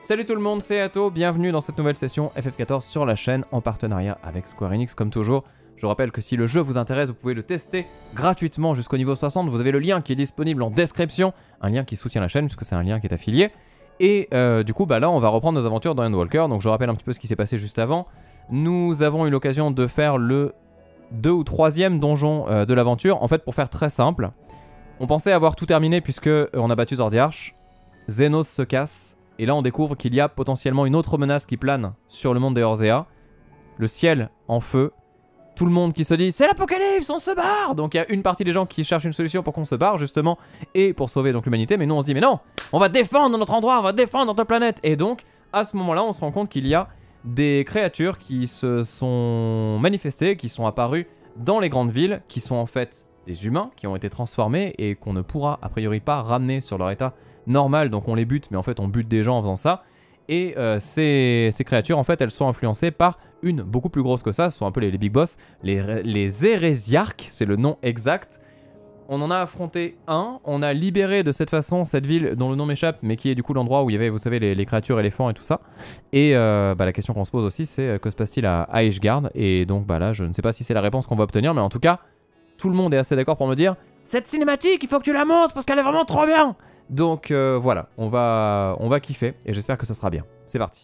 Salut tout le monde, c'est Atto, bienvenue dans cette nouvelle session FF14 sur la chaîne en partenariat avec Square Enix comme toujours. Je rappelle que si le jeu vous intéresse, vous pouvez le tester gratuitement jusqu'au niveau 60. Vous avez le lien qui est disponible en description, un lien qui soutient la chaîne puisque c'est un lien qui est affilié. Et du coup, là, on va reprendre nos aventures dans Endwalker. Donc je rappelle un petit peu ce qui s'est passé juste avant. Nous avons eu l'occasion de faire le 2 ou 3e donjon de l'aventure. En fait, pour faire très simple, on pensait avoir tout terminé puisque on a battu Zordiarch. Xenos se casse. Et là, on découvre qu'il y a potentiellement une autre menace qui plane sur le monde des Orzea. Le ciel en feu. Tout le monde qui se dit « C'est l'apocalypse, on se barre !» Donc il y a une partie des gens qui cherchent une solution pour qu'on se barre, justement, et pour sauver donc l'humanité. Mais nous, on se dit « Mais non, on va défendre notre endroit, on va défendre notre planète !» Et donc, à ce moment-là, on se rend compte qu'il y a des créatures qui se sont manifestées, qui sont apparues dans les grandes villes, qui sont en fait des humains, qui ont été transformés et qu'on ne pourra a priori pas ramener sur leur état normal, donc on les bute, mais en fait on bute des gens en faisant ça. Et ces créatures, en fait, elles sont influencées par une beaucoup plus grosse que ça. Ce sont un peu les big boss, les Hérésiarques, c'est le nom exact. On en a affronté un, on a libéré de cette façon cette ville dont le nom m'échappe, mais qui est du coup l'endroit où il y avait, vous savez, les créatures éléphants et tout ça. Et la question qu'on se pose aussi, c'est que se passe-t-il à Ishgard? Et donc là, je ne sais pas si c'est la réponse qu'on va obtenir, mais en tout cas, tout le monde est assez d'accord pour me dire « Cette cinématique, il faut que tu la montres parce qu'elle est vraiment trop bien !» Donc voilà, on va kiffer et j'espère que ce sera bien. C'est parti.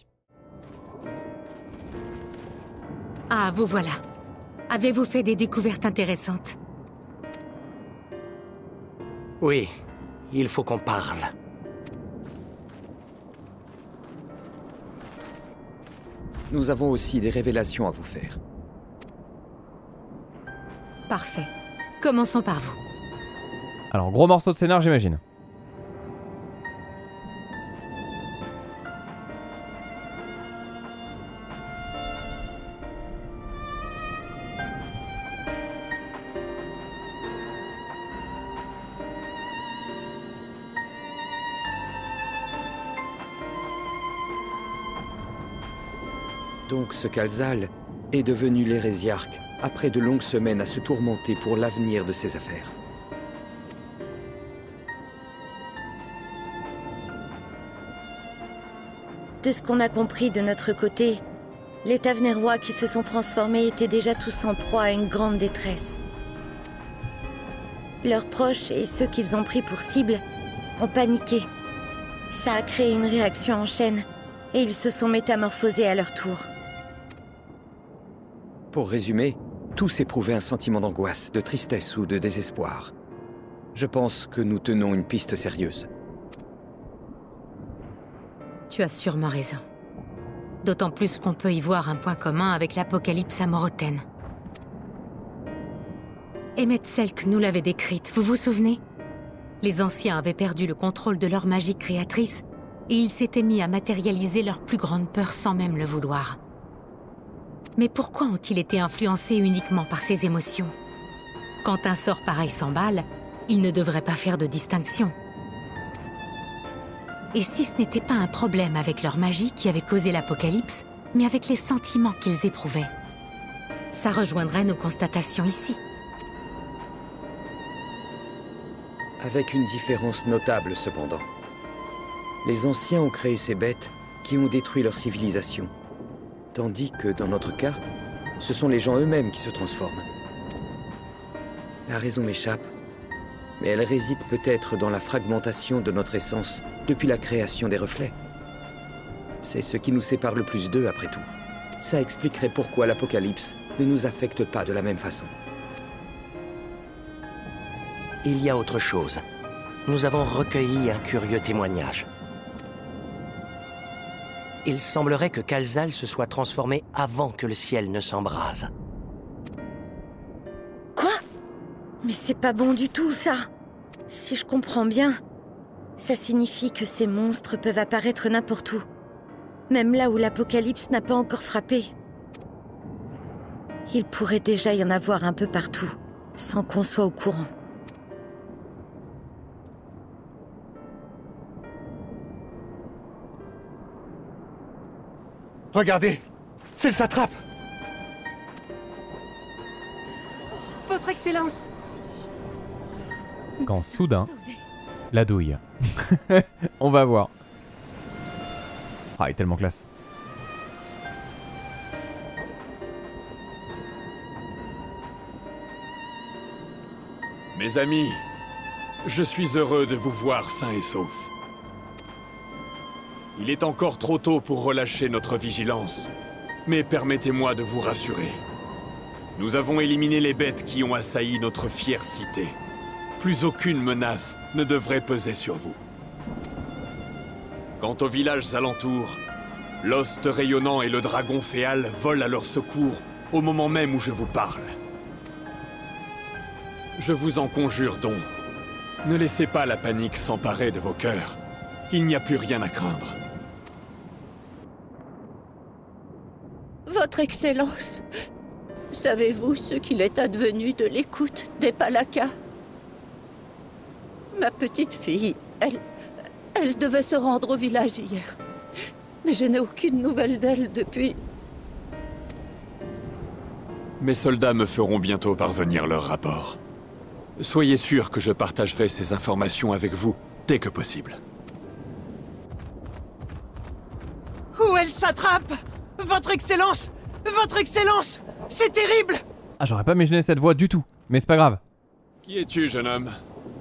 Ah, vous voilà. Avez-vous fait des découvertes intéressantes? Oui, il faut qu'on parle. Nous avons aussi des révélations à vous faire. Parfait. Commençons par vous. Alors, gros morceau de scénar, j'imagine. Donc ce Kalzal est devenu l'Hérésiarque après de longues semaines à se tourmenter pour l'avenir de ses affaires. De ce qu'on a compris de notre côté, les Tavenerois qui se sont transformés étaient déjà tous en proie à une grande détresse. Leurs proches et ceux qu'ils ont pris pour cible ont paniqué. Ça a créé une réaction en chaîne et ils se sont métamorphosés à leur tour. Pour résumer, tous éprouvaient un sentiment d'angoisse, de tristesse ou de désespoir. Je pense que nous tenons une piste sérieuse. Tu as sûrement raison. D'autant plus qu'on peut y voir un point commun avec l'apocalypse amorotène. Emet-Selch nous l'avait décrite, vous vous souvenez? Les anciens avaient perdu le contrôle de leur magie créatrice et ils s'étaient mis à matérialiser leur plus grande peur sans même le vouloir. Mais pourquoi ont-ils été influencés uniquement par ces émotions? Quand un sort pareil s'emballe, ils ne devraient pas faire de distinction. Et si ce n'était pas un problème avec leur magie qui avait causé l'apocalypse, mais avec les sentiments qu'ils éprouvaient? Ça rejoindrait nos constatations ici. Avec une différence notable cependant. Les anciens ont créé ces bêtes qui ont détruit leur civilisation. Tandis que, dans notre cas, ce sont les gens eux-mêmes qui se transforment. La raison m'échappe, mais elle réside peut-être dans la fragmentation de notre essence depuis la création des reflets. C'est ce qui nous sépare le plus d'eux, après tout. Ça expliquerait pourquoi l'apocalypse ne nous affecte pas de la même façon. Il y a autre chose. Nous avons recueilli un curieux témoignage. Il semblerait que Kalzal se soit transformé avant que le ciel ne s'embrase. Quoi? Mais c'est pas bon du tout, ça! Si je comprends bien, ça signifie que ces monstres peuvent apparaître n'importe où. Même là où l'apocalypse n'a pas encore frappé. Il pourrait déjà y en avoir un peu partout, sans qu'on soit au courant. Regardez! C'est le satrape! Votre Excellence! Quand soudain, la douille. On va voir. Ah, il est tellement classe. Mes amis, je suis heureux de vous voir sains et saufs. Il est encore trop tôt pour relâcher notre vigilance, mais permettez-moi de vous rassurer. Nous avons éliminé les bêtes qui ont assailli notre fière cité. Plus aucune menace ne devrait peser sur vous. Quant aux villages alentours, l'ost rayonnant et le dragon féal volent à leur secours au moment même où je vous parle. Je vous en conjure donc, ne laissez pas la panique s'emparer de vos cœurs. Il n'y a plus rien à craindre. Votre Excellence, savez-vous ce qu'il est advenu de l'écoute des Palakas? Ma petite fille, elle devait se rendre au village hier. Mais je n'ai aucune nouvelle d'elle depuis... Mes soldats me feront bientôt parvenir leur rapport. Soyez sûr que je partagerai ces informations avec vous dès que possible. Où elle s'attrape? Votre Excellence! Votre Excellence! C'est terrible! Ah, j'aurais pas imaginé cette voix du tout, mais c'est pas grave. Qui es-tu, jeune homme?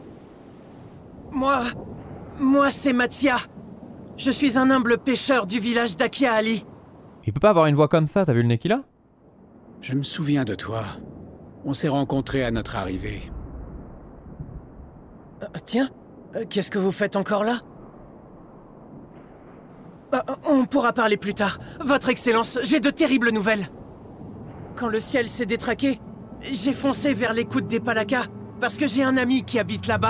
Moi c'est Mathia. Je suis un humble pêcheur du village d'Akia Ali. Il peut pas avoir une voix comme ça, t'as vu le nez qu'il a? Je me souviens de toi. On s'est rencontrés à notre arrivée. Tiens, qu'est-ce que vous faites encore là? On pourra parler plus tard. Votre Excellence, j'ai de terribles nouvelles. Quand le ciel s'est détraqué, j'ai foncé vers l'écoute des Palakas, parce que j'ai un ami qui habite là-bas.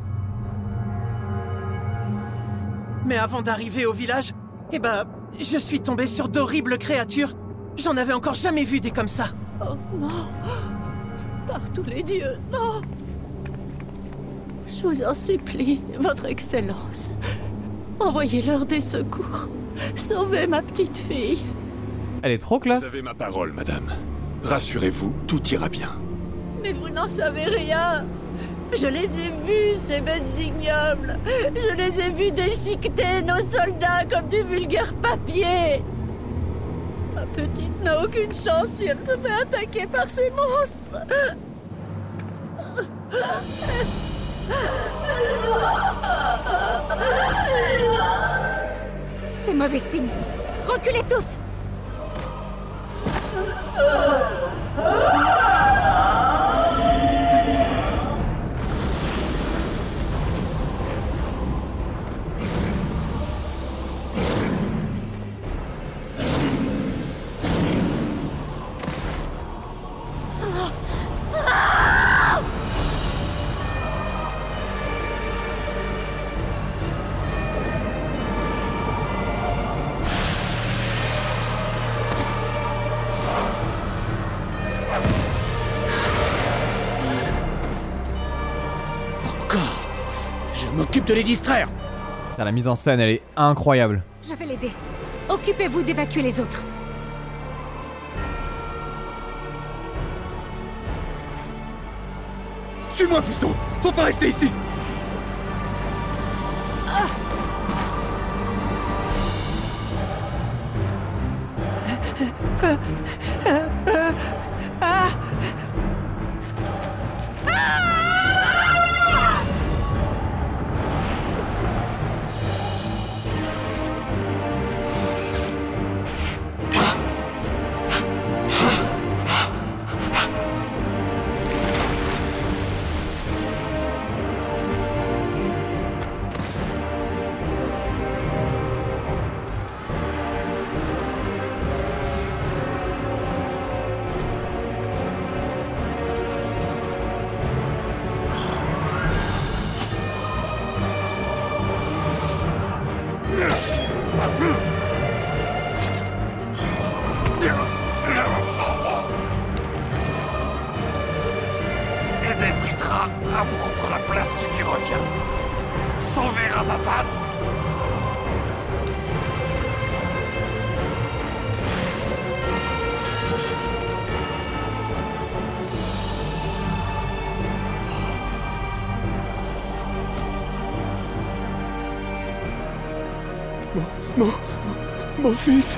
Mais avant d'arriver au village, je suis tombé sur d'horribles créatures. J'en avais encore jamais vu des comme ça. Oh non! Par tous les dieux, non! Je vous en supplie, Votre Excellence. Envoyez-leur des secours. Sauvez ma petite fille. Elle est trop classe. Vous avez ma parole, madame. Rassurez-vous, tout ira bien. Mais vous n'en savez rien. Je les ai vus, ces bêtes ignobles. Je les ai vus déchiqueter nos soldats comme du vulgaire papier. Ma petite n'a aucune chance si elle se fait attaquer par ces monstres. C'est mauvais signe. Reculez tous! Je m'occupe de les distraire. Putain, la mise en scène, elle est incroyable. Je vais l'aider. Occupez-vous d'évacuer les autres. Suis-moi, fiston! Faut pas rester ici! Aidez Vritra à prendre la place qui lui revient. Sauvez Razatan! Mon fils.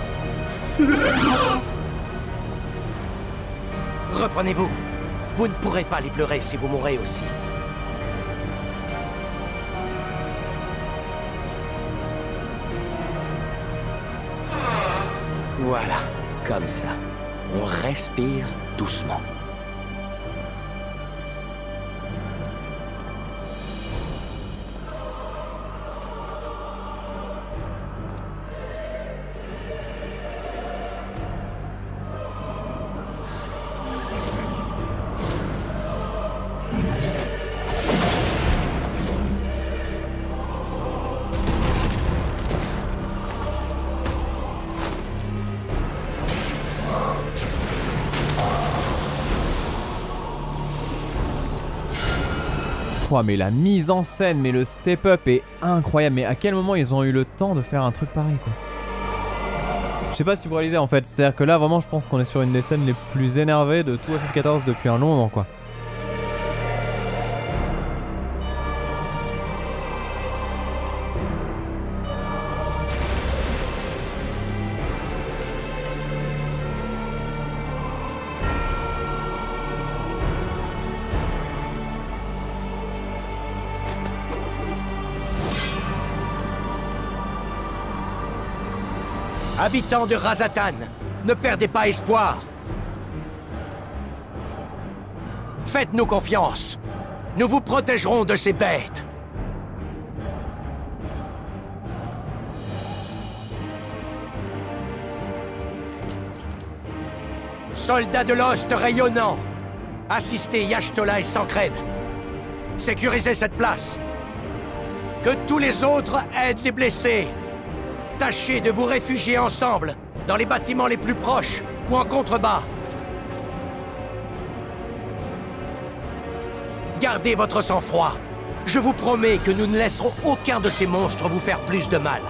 Reprenez-vous. Vous ne pourrez pas les pleurer si vous mourrez aussi. Voilà, comme ça. On respire doucement. Mais la mise en scène, mais le step-up est incroyable. Mais à quel moment ils ont eu le temps de faire un truc pareil, quoi? Je sais pas si vous réalisez en fait. C'est-à-dire que là, vraiment, je pense qu'on est sur une des scènes les plus énervées de tout FF14 depuis un long moment, quoi. Habitants de Razatan, ne perdez pas espoir. Faites-nous confiance. Nous vous protégerons de ces bêtes. Soldats de l'Ost rayonnants, assistez Y'ashtola et Sancred. Sécurisez cette place. Que tous les autres aident les blessés. Tâchez de vous réfugier ensemble, dans les bâtiments les plus proches, ou en contrebas. Gardez votre sang-froid. Je vous promets que nous ne laisserons aucun de ces monstres vous faire plus de mal.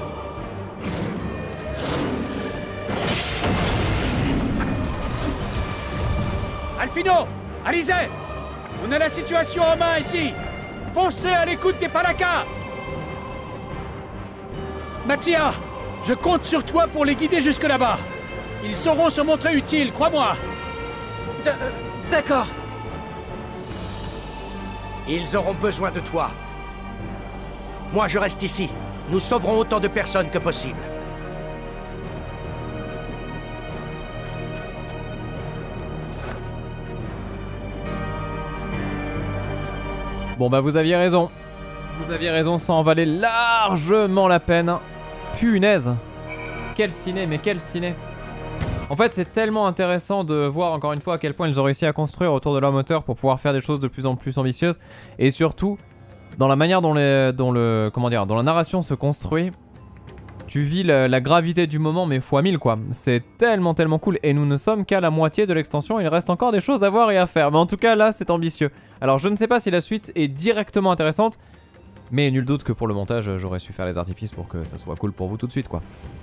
Alphino! Alizé! On a la situation en main ici! Foncez à l'écoute des Palakas! Mattia! Je compte sur toi pour les guider jusque là-bas. Ils sauront se montrer utiles, crois-moi. D'accord. Ils auront besoin de toi. Moi, je reste ici. Nous sauverons autant de personnes que possible. Bon bah vous aviez raison. Vous aviez raison, ça en valait largement la peine. Punaise. Quel ciné, mais quel ciné. En fait, c'est tellement intéressant de voir encore une fois à quel point ils ont réussi à construire autour de leur moteur pour pouvoir faire des choses de plus en plus ambitieuses. Et surtout, dans la manière dont la narration se construit, tu vis la gravité du moment, mais x 1000 quoi. C'est tellement cool. Et nous ne sommes qu'à la moitié de l'extension, il reste encore des choses à voir et à faire. Mais en tout cas, là, c'est ambitieux. Alors, je ne sais pas si la suite est directement intéressante. Mais nul doute que pour le montage, j'aurais su faire les artifices pour que ça soit cool pour vous tout de suite, quoi.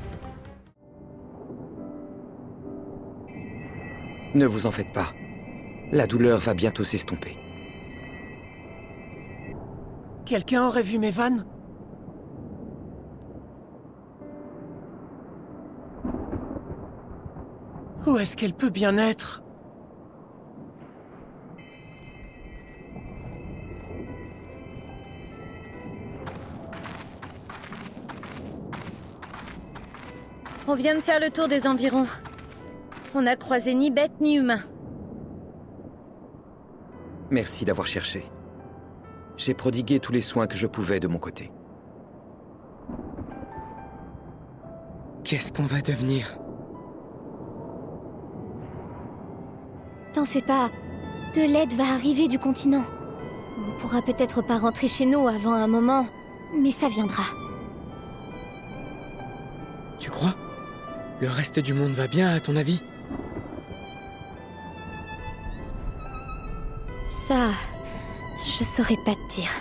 Ne vous en faites pas. La douleur va bientôt s'estomper. Quelqu'un aurait vu mes vannes? Où est-ce qu'elle peut bien être? On vient de faire le tour des environs. On n'a croisé ni bêtes ni humains. Merci d'avoir cherché. J'ai prodigué tous les soins que je pouvais de mon côté. Qu'est-ce qu'on va devenir? T'en fais pas. De l'aide va arriver du continent. On pourra peut-être pas rentrer chez nous avant un moment, mais ça viendra. Tu crois? Le reste du monde va bien, à ton avis? Ça, je saurais pas te dire.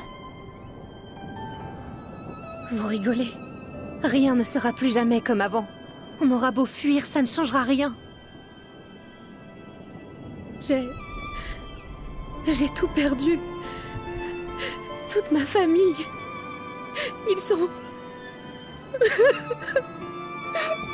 Vous rigolez? Rien ne sera plus jamais comme avant. On aura beau fuir, ça ne changera rien. J'ai tout perdu. Toute ma famille. Ils sont...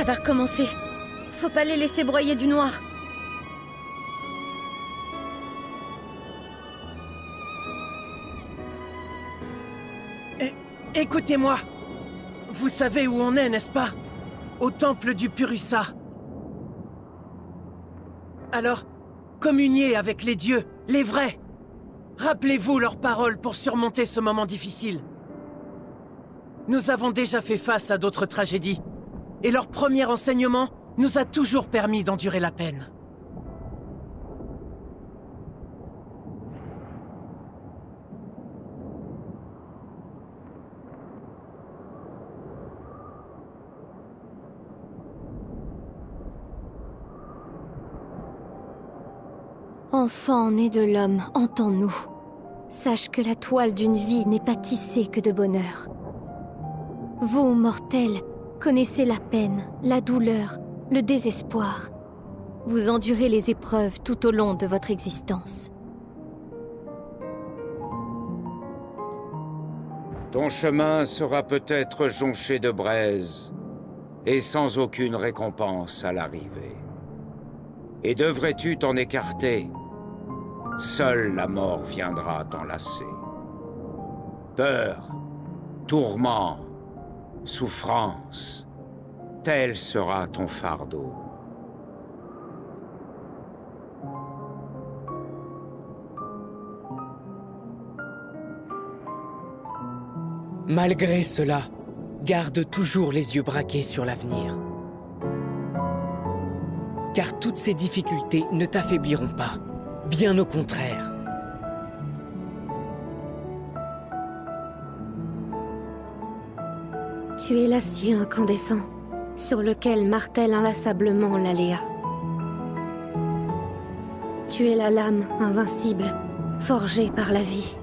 Ça va recommencer. Faut pas les laisser broyer du noir. Écoutez-moi. Vous savez où on est, n'est-ce pas? Au temple du Purusa. Alors, communiez avec les dieux, les vrais. Rappelez-vous leurs paroles pour surmonter ce moment difficile. Nous avons déjà fait face à d'autres tragédies, et leur premier enseignement nous a toujours permis d'endurer la peine. Enfant né de l'homme, entends-nous. Sache que la toile d'une vie n'est pas tissée que de bonheur. Vous, mortels, connaissez la peine, la douleur, le désespoir. Vous endurez les épreuves tout au long de votre existence. Ton chemin sera peut-être jonché de braises et sans aucune récompense à l'arrivée. Et devrais-tu t'en écarter, seule la mort viendra t'enlacer. Peur, tourment, souffrance, tel sera ton fardeau. Malgré cela, garde toujours les yeux braqués sur l'avenir. Car toutes ces difficultés ne t'affaibliront pas, bien au contraire. Tu es l'acier incandescent, sur lequel martèle inlassablement l'aléa. Tu es la lame invincible, forgée par la vie.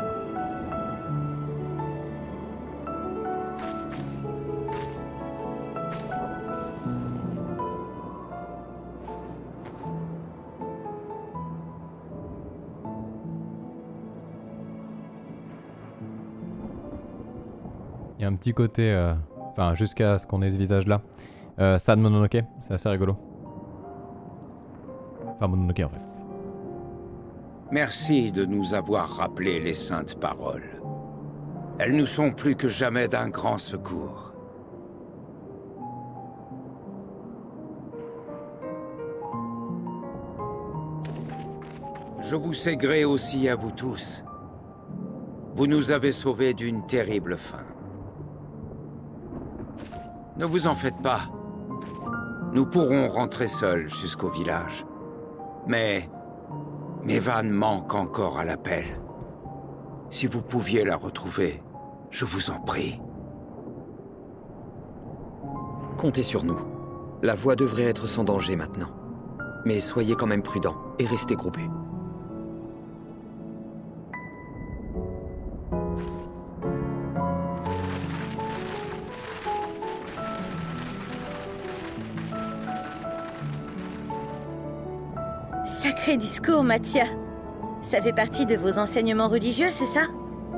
Il y a un petit côté, enfin jusqu'à ce qu'on ait ce visage-là. San Mononoke, c'est assez rigolo. Enfin Mononoke en fait. Merci de nous avoir rappelé les saintes paroles. Elles nous sont plus que jamais d'un grand secours. Je vous sais gré aussi à vous tous. Vous nous avez sauvés d'une terrible fin. Ne vous en faites pas. Nous pourrons rentrer seuls jusqu'au village. Mais Mevan manque encore à l'appel. Si vous pouviez la retrouver, je vous en prie. Comptez sur nous. La voie devrait être sans danger maintenant. Mais soyez quand même prudents et restez groupés. Sacré discours, Mathia. Ça fait partie de vos enseignements religieux, c'est ça?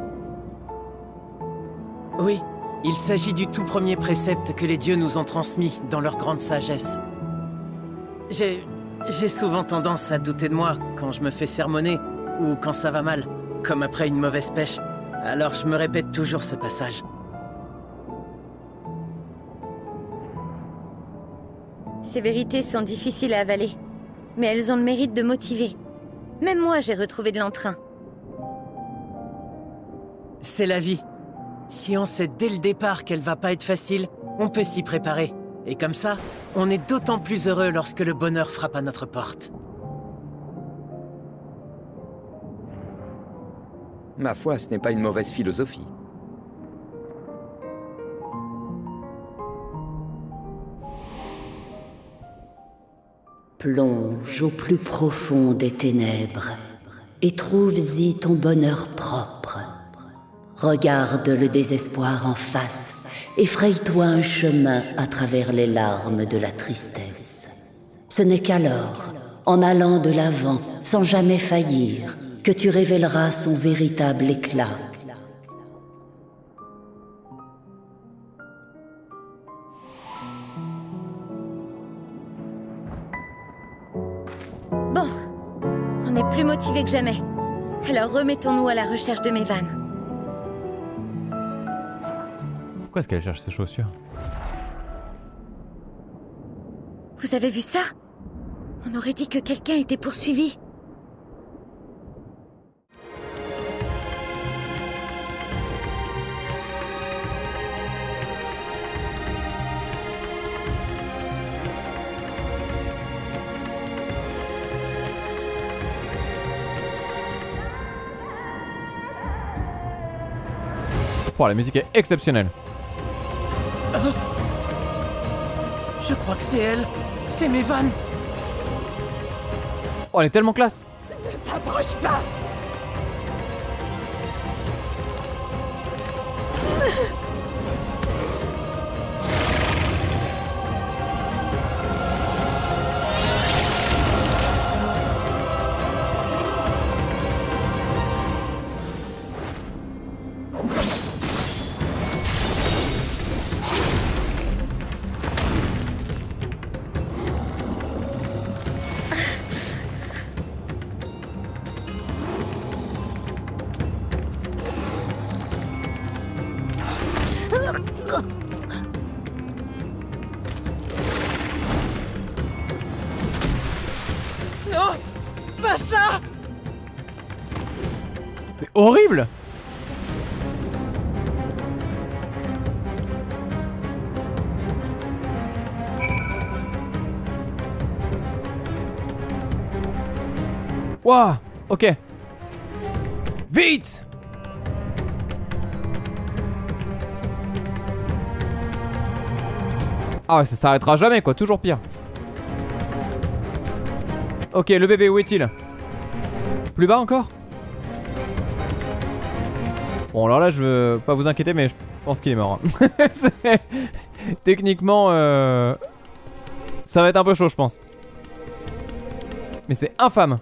Oui, il s'agit du tout premier précepte que les dieux nous ont transmis dans leur grande sagesse. J'ai souvent tendance à douter de moi quand je me fais sermonner ou quand ça va mal, comme après une mauvaise pêche. Alors je me répète toujours ce passage. Ces vérités sont difficiles à avaler, mais elles ont le mérite de motiver. Même moi, j'ai retrouvé de l'entrain. C'est la vie. Si on sait dès le départ qu'elle va pas être facile, on peut s'y préparer. Et comme ça, on est d'autant plus heureux lorsque le bonheur frappe à notre porte. Ma foi, ce n'est pas une mauvaise philosophie. Plonge au plus profond des ténèbres et trouve-y ton bonheur propre. Regarde le désespoir en face et fraye-toi un chemin à travers les larmes de la tristesse. Ce n'est qu'alors, en allant de l'avant sans jamais faillir, que tu révéleras son véritable éclat. Bon, on est plus motivés que jamais. Alors remettons-nous à la recherche de Mévan. Pourquoi est-ce qu'elle cherche ses chaussures? Vous avez vu ça? On aurait dit que quelqu'un était poursuivi. Oh, la musique est exceptionnelle. Je crois que c'est elle. C'est Mévan. Oh, elle est tellement classe. Ne t'approche pas. Non, pas ça. C'est horrible. Waouh. Ok. Vite. Ah ouais, ça s'arrêtera jamais quoi, toujours pire. Ok, le bébé, où est-il? Plus bas encore? Bon, alors là, je veux pas vous inquiéter, mais je pense qu'il est mort. Techniquement, ça va être un peu chaud, je pense. Mais c'est infâme.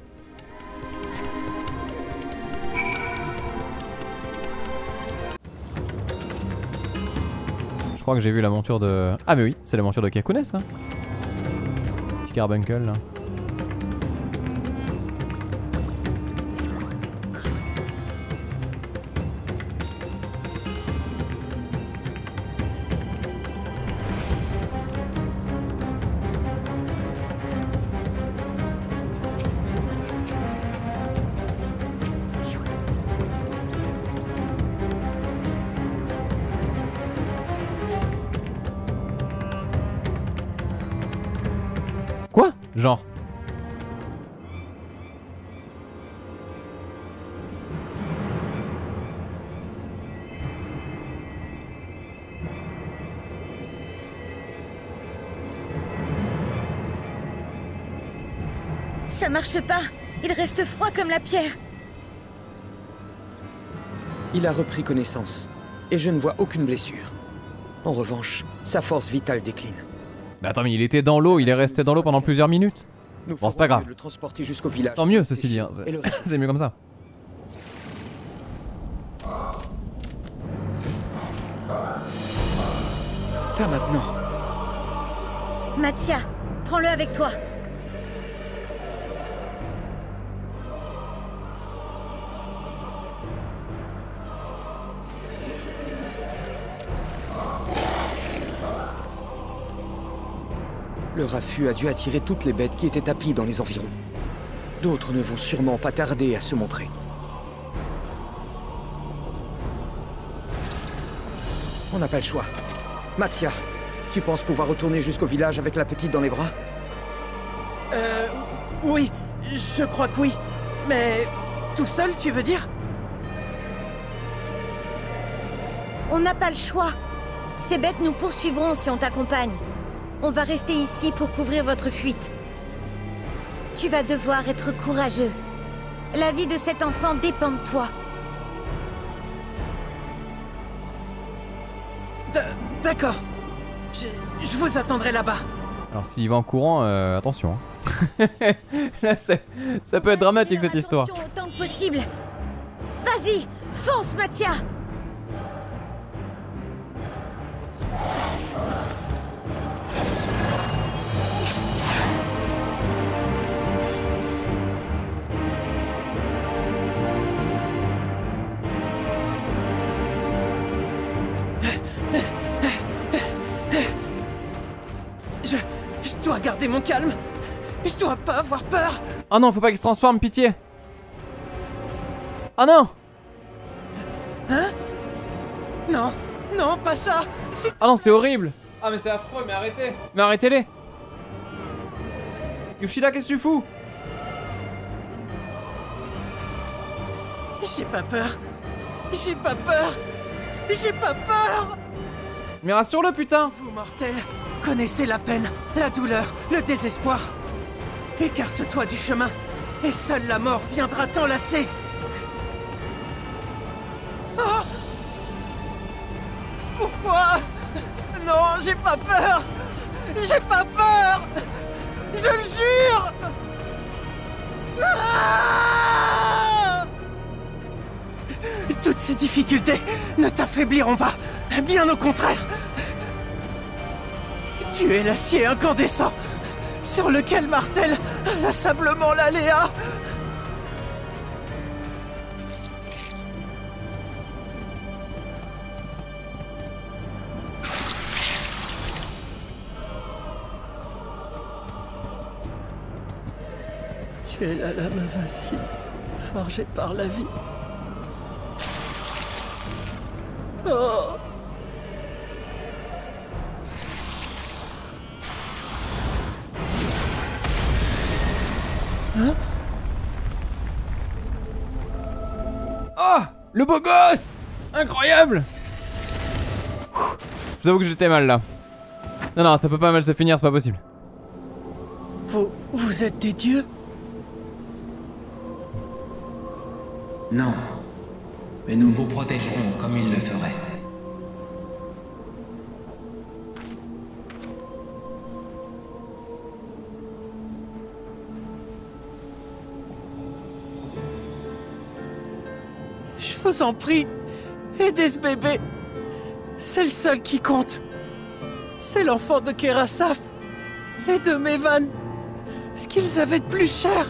Je crois que j'ai vu la monture de... Ah mais oui, c'est la monture de Kakunes, là. Petit carbuncle, là. Quoi? Genre. Ça marche pas. Il reste froid comme la pierre. Il a repris connaissance, et je ne vois aucune blessure. En revanche, sa force vitale décline. Mais attends, mais il était dans l'eau, il est resté dans l'eau pendant plusieurs minutes. Bon, c'est pas grave. Le transporter jusqu'au village. Tant mieux, ceci dit. Hein. C'est mieux comme ça. Pas maintenant. Mathia, prends-le avec toi. Le raffut a dû attirer toutes les bêtes qui étaient tapies dans les environs. D'autres ne vont sûrement pas tarder à se montrer. On n'a pas le choix. Mathia, tu penses pouvoir retourner jusqu'au village avec la petite dans les bras? Oui, je crois que oui. Mais tout seul, tu veux dire? On n'a pas le choix. Ces bêtes nous poursuivront si on t'accompagne. On va rester ici pour couvrir votre fuite. Tu vas devoir être courageux. La vie de cet enfant dépend de toi. D'accord. Je vous attendrai là-bas. Alors s'il va en courant, attention. Hein. Là, ça peut être dramatique cette histoire. Autant que possible. Vas-y, fonce, Mathia. garder mon calme. Je dois pas avoir peur. Oh non, faut pas qu'il se transforme, pitié. Oh non. Hein? Non, non, pas ça. Ah non, c'est horrible. Ah mais c'est affreux, mais arrêtez. Mais arrêtez-les. Yoshida, qu'est-ce que tu fous? J'ai pas peur. J'ai pas peur. J'ai pas peur. Mais rassure-le, putain. Vous mortels, connaissez la peine, la douleur, le désespoir. Écarte-toi du chemin, et seule la mort viendra t'enlacer. Oh! Pourquoi? Non, j'ai pas peur. J'ai pas peur. Je le jure. Ah! Toutes ces difficultés ne t'affaibliront pas, bien au contraire. Tu es l'acier incandescent sur lequel martèle inlassablement l'aléa. Tu es la lame invincible, forgée par la vie. Oh. Hein? Oh, le beau gosse! Incroyable! Je vous avoue que j'étais mal là. Non, non, ça peut pas mal se finir, c'est pas possible. Vous êtes des dieux? Non. Mais nous vous protégerons comme il le ferait. Je vous en prie, aidez ce bébé. C'est le seul qui compte. C'est l'enfant de Kerasaf et de Mevan. Ce qu'ils avaient de plus cher.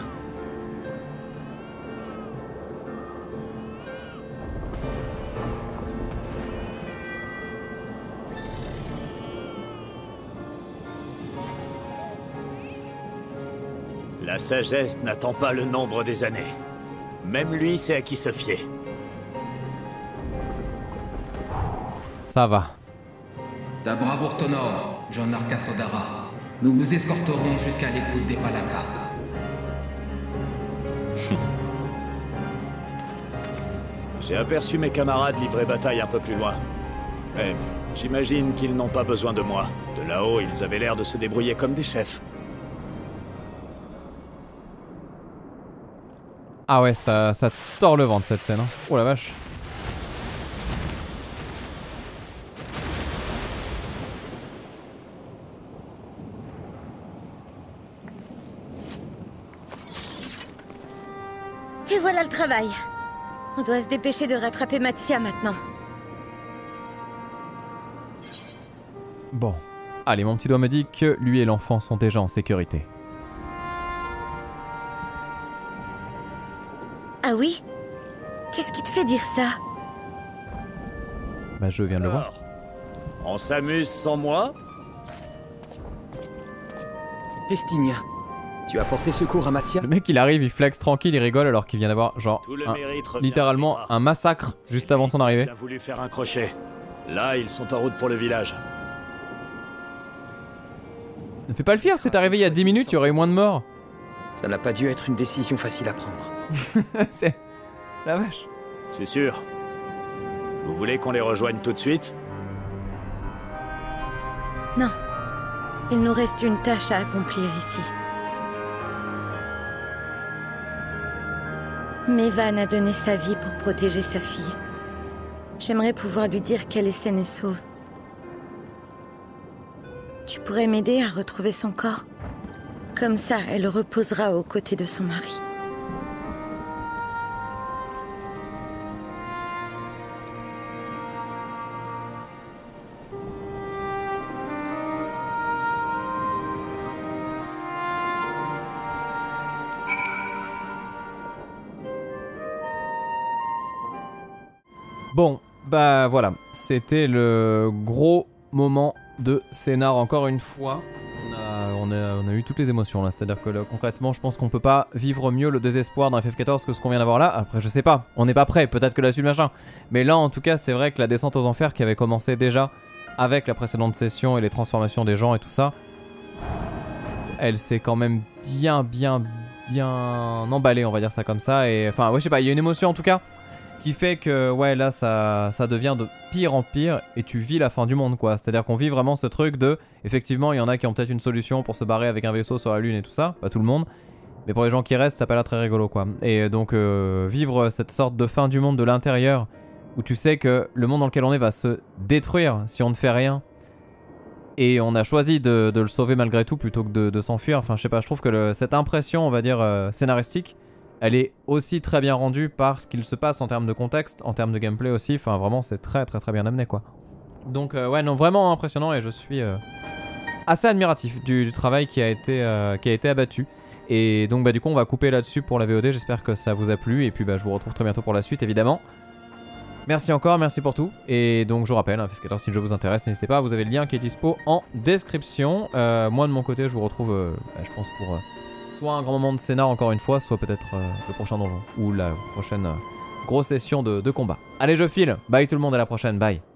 La sagesse n'attend pas le nombre des années. Même lui sait à qui se fier. Ça va. D'Abravour Tonor, Jean Arcasodara. Nous vous escorterons jusqu'à l'écoute des Palaka. J'ai aperçu mes camarades livrer bataille un peu plus loin. Mais j'imagine qu'ils n'ont pas besoin de moi. De là-haut, ils avaient l'air de se débrouiller comme des chefs. Ah ouais, ça tord le ventre cette scène. Hein. Oh la vache. Et voilà le travail. On doit se dépêcher de rattraper Matsia maintenant. Bon. Allez, mon petit doigt me dit que lui et l'enfant sont déjà en sécurité. Ah oui? Qu'est-ce qui te fait dire ça? Bah je viens de le voir. On s'amuse sans moi? Estinia, tu as porté secours à Matsia? Le mec il arrive, il flex tranquille, il rigole alors qu'il vient d'avoir genre littéralement un massacre juste avant son arrivée. Il a voulu faire un crochet. Là, ils sont en route pour le village. Ne fais pas le fier, c'était arrivé il y a 10 minutes, il y aurait eu moins de morts. Ça n'a pas dû être une décision facile à prendre. C'est... la vache. C'est sûr. Vous voulez qu'on les rejoigne tout de suite? Non. Il nous reste une tâche à accomplir ici. Mevan a donné sa vie pour protéger sa fille. J'aimerais pouvoir lui dire qu'elle est saine et sauve. Tu pourrais m'aider à retrouver son corps? Comme ça, elle reposera aux côtés de son mari. Bon, bah voilà, c'était le gros moment de scénar encore une fois. on a eu toutes les émotions là, c'est-à-dire que là, concrètement je pense qu'on peut pas vivre mieux le désespoir dans FF14 que ce qu'on vient d'avoir là. Après je sais pas, on n'est pas prêt, peut-être que la suite machin. Mais là en tout cas c'est vrai que la descente aux enfers qui avait commencé déjà avec la précédente session et les transformations des gens et tout ça, elle s'est quand même bien emballée, on va dire ça comme ça. Et enfin ouais je sais pas, il y a une émotion en tout cas qui fait que ouais là ça devient de pire en pire et tu vis la fin du monde quoi. C'est à dire qu'on vit vraiment ce truc de effectivement il y en a qui ont peut-être une solution pour se barrer avec un vaisseau sur la lune et tout ça, pas tout le monde, mais pour les gens qui restent ça a pas l'air très rigolo quoi. Et donc vivre cette sorte de fin du monde de l'intérieur où tu sais que le monde dans lequel on est va se détruire si on ne fait rien et on a choisi de le sauver malgré tout plutôt que de s'enfuir. Enfin je sais pas, je trouve que cette impression on va dire scénaristique elle est aussi très bien rendue par ce qu'il se passe en termes de contexte, en termes de gameplay aussi. Enfin, vraiment, c'est très bien amené, quoi. Donc, ouais, non, vraiment impressionnant et je suis assez admiratif du travail qui a été abattu. Et donc, bah, du coup, on va couper là-dessus pour la VOD. J'espère que ça vous a plu. Et puis, bah, je vous retrouve très bientôt pour la suite, évidemment. Merci encore, merci pour tout. Et donc, je vous rappelle, FF14, si le jeu vous intéresse, n'hésitez pas. Vous avez le lien qui est dispo en description. Moi, de mon côté, je vous retrouve, je pense, pour... soit un grand moment de scénar encore une fois, soit peut-être le prochain donjon ou la prochaine grosse session de combat. Allez, je file. Bye tout le monde, à la prochaine. Bye.